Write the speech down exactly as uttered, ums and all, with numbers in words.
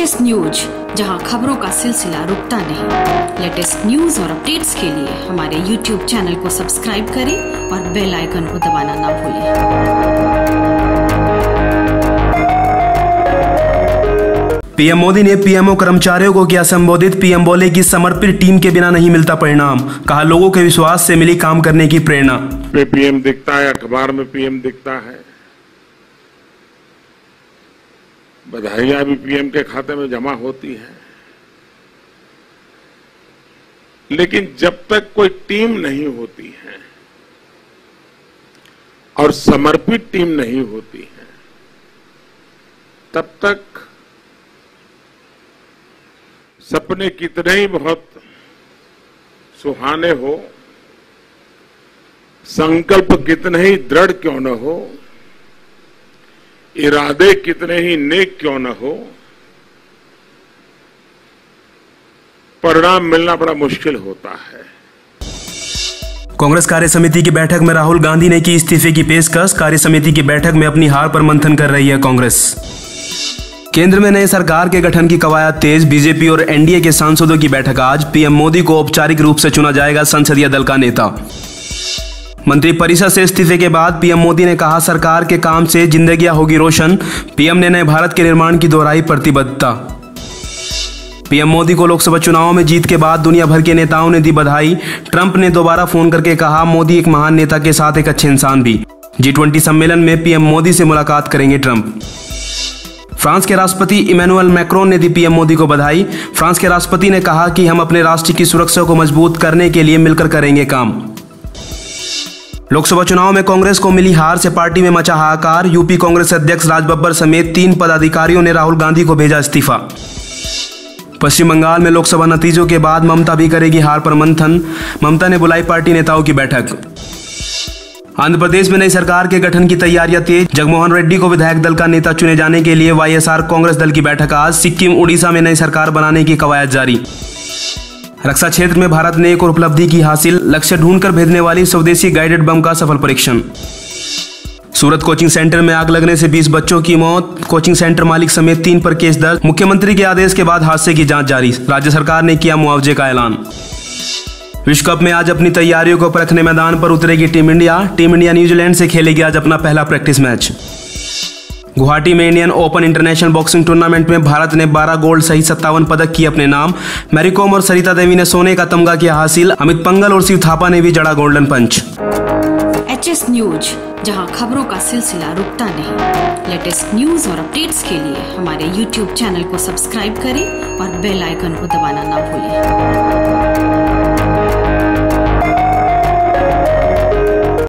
H news, जहां खबरों का सिलसिला रुकता नहीं। लेटेस्ट न्यूज और अपडेट्स के लिए हमारे यूट्यूब चैनल को सब्सक्राइब करें और बेल आइकन को दबाना ना भूलें। पीएम मोदी ने पीएमओ कर्मचारियों को किया संबोधित। पीएम बोले कि समर्पित टीम के बिना नहीं मिलता परिणाम। कहा लोगों के विश्वास से मिली काम करने की प्रेरणा। पीएम दिखता है, अखबार में पीएम दिखता है, बधाइयां भी पीएम के खाते में जमा होती है, लेकिन जब तक कोई टीम नहीं होती है और समर्पित टीम नहीं होती है, तब तक सपने कितने ही बहुत सुहाने हो, संकल्प कितने ही दृढ़ क्यों न हो, इरादे कितने ही नेक क्यों न हो, परिणाम मिलना बड़ा मुश्किल होता है। कांग्रेस कार्य समिति की बैठक में राहुल गांधी ने की इस्तीफे की पेशकश। कार्य समिति की बैठक में अपनी हार पर मंथन कर रही है कांग्रेस। केंद्र में नए सरकार के गठन की कवायद तेज। बीजेपी और एनडीए के सांसदों की बैठक आज। पीएम मोदी को औपचारिक रूप से चुना जाएगा संसदीय दल का नेता। मंत्रिपरिषद से इस्तीफे के बाद पीएम मोदी ने कहा सरकार के काम से जिंदगियां होगी रोशन। पीएम ने नए भारत के निर्माण की दोहराई प्रतिबद्धता। पीएम मोदी को लोकसभा चुनावों में जीत के बाद दुनिया भर के नेताओं ने दी बधाई। ट्रंप ने दोबारा फोन करके कहा मोदी एक महान नेता के साथ एक अच्छे इंसान भी। जी ट्वेंटी सम्मेलन में पीएम मोदी से मुलाकात करेंगे ट्रंप। फ्रांस के राष्ट्रपति इमैनुअल मैक्रोन ने दी पीएम मोदी को बधाई। फ्रांस के राष्ट्रपति ने कहा कि हम अपने राष्ट्र की सुरक्षा को मजबूत करने के लिए मिलकर करेंगे काम। लोकसभा चुनाव में कांग्रेस को मिली हार से पार्टी में मचा हाहाकार। यूपी कांग्रेस अध्यक्ष राज बब्बर समेत तीन पदाधिकारियों ने राहुल गांधी को भेजा इस्तीफा। पश्चिम बंगाल में लोकसभा नतीजों के बाद ममता भी करेगी हार पर मंथन। ममता ने बुलाई पार्टी नेताओं की बैठक। आंध्र प्रदेश में नई सरकार के गठन की तैयारियां तेज। जगनमोहन रेड्डी को विधायक दल का नेता चुने जाने के लिए वाईएसआर कांग्रेस दल की बैठक आज। सिक्किम उड़ीसा में नई सरकार बनाने की कवायद जारी। रक्षा क्षेत्र में भारत ने एक और उपलब्धि की हासिल। लक्ष्य ढूंढकर भेजने वाली स्वदेशी गाइडेड बम का सफल परीक्षण। सूरत कोचिंग सेंटर में आग लगने से बीस बच्चों की मौत। कोचिंग सेंटर मालिक समेत तीन पर केस दर्ज। मुख्यमंत्री के आदेश के बाद हादसे की जांच जारी। राज्य सरकार ने किया मुआवजे का ऐलान। विश्व कप में आज अपनी तैयारियों को परखने मैदान पर उतरेगी team India. Team India New Zealand से खेलेगी आज अपना पहला प्रैक्टिस मैच। गुवाहाटी में Indian open international boxing tournament में भारत ने बारह गोल्ड सहित सत्तावन पदक किए अपने नाम। मैरी कॉम और सरिता देवी ने सोने का तमगा किया हासिल। अमित पंघल और शिव थापा ने भी जड़ा गोल्डन पंच। एच न्यूज, जहां खबरों का सिलसिला रुकता नहीं। लेटेस्ट न्यूज और अपडेट्स के लिए हमारे यूट्यूब चैनल को सब्सक्राइब करें और बेल आइकन को दबाना ना भूलें।